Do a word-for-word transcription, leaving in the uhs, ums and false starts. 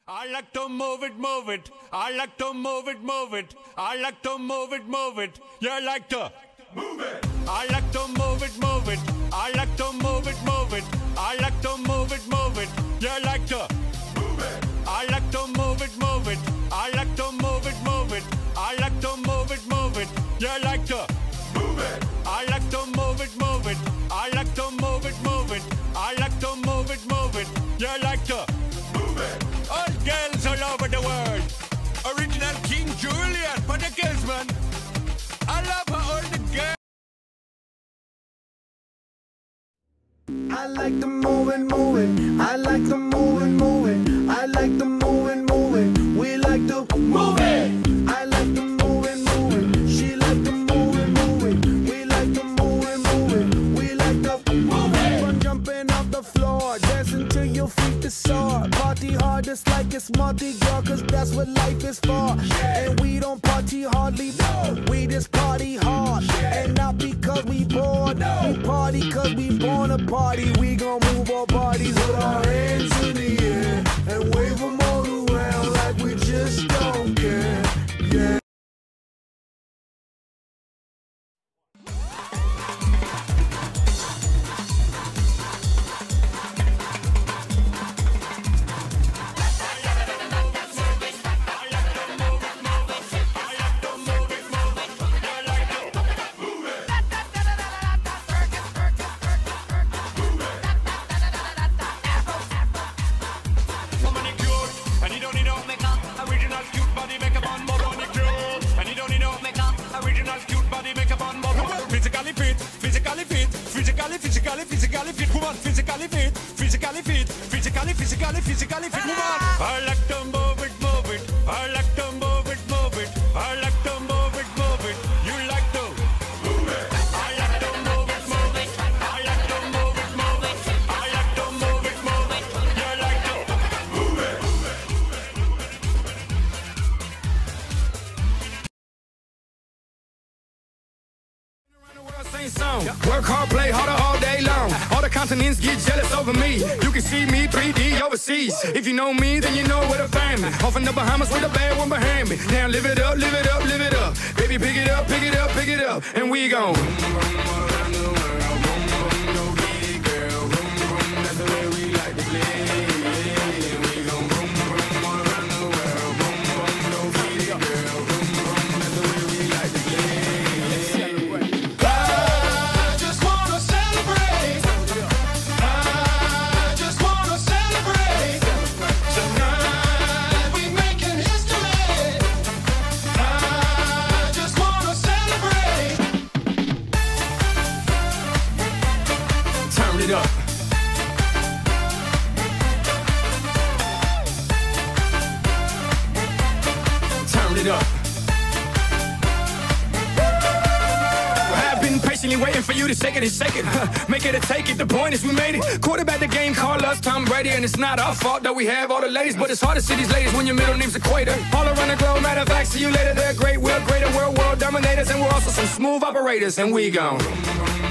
I like to move it, move it. I like to move it, move it. I like to move it, move it. You like to move it. I like to move it, move it. I like to move it, move it. I like to move it, move it. You like to move it. I like to move it, move it. I like to move it, move it. I like to move it, move it. You like to move it. I like to move it, move it. I like to move it, move it. I like to move it, move it. You like to move it. All girls all over the world. Original King Julian for the girls, man. I love how all the girls. I like the moving, moving. I like the moving, moving. I like the moving, moving. We like the moving. I like the moving, moving. She like the moving, moving. We like the moving, moving. We like the moving. From jumping off the floor, dancing till your feet is sore. Party hard just like it's Mardi Gras, cause that's what life is for. And we don't party hardly, no. We just party hard. And not because we bored. We party cause we born a party. We gon' move our bodies with our hands in the air and wave them all around like we just don't care. Yeah. Physically, physically fit, woman. Physically fit, physically fit, physically, physically, physically fit, woman. I like to move it, move it. I like to move it, move it. I like to move it, move it. You like to move it. I like to move it, move it. I like to move it, move it. I like to move it, move it. You like to move it. Around the world, sing song. Work hard, play harder all day long. All the continents get jealous over me. You can see me three D overseas. If you know me, then you know where to find me. Off in the Bahamas with a bad one behind me. Now live it up, live it up, live it up. Baby, pick it up, pick it up, pick it up. And we gon' up. Turn it up. I've been patiently waiting for you to shake it and shake it. Make it or take it. The point is we made it. Quarterback the game, call us Tom Brady, and it's not our fault that we have all the ladies, but it's hard to see these ladies when your middle name's Equator. All around the globe, matter of fact, see you later. They're great, we're greater, we're world dominators, and we're also some smooth operators, and we gone.